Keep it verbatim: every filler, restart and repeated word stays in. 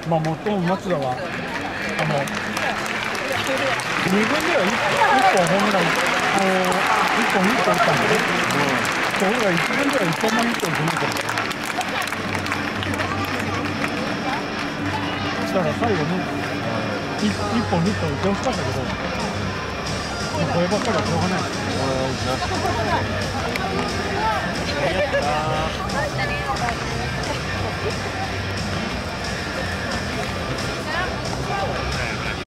まあ、もっとも松田は、あの、に軍ではいっぽんホームラン、あの、いっぽんヒット打ったんでね。うん。それがいち軍ではいっぽんもヒット打ってないから。したら最後に、いっぽんヒット打ってほしかったけど、こればっかりはしょうがない。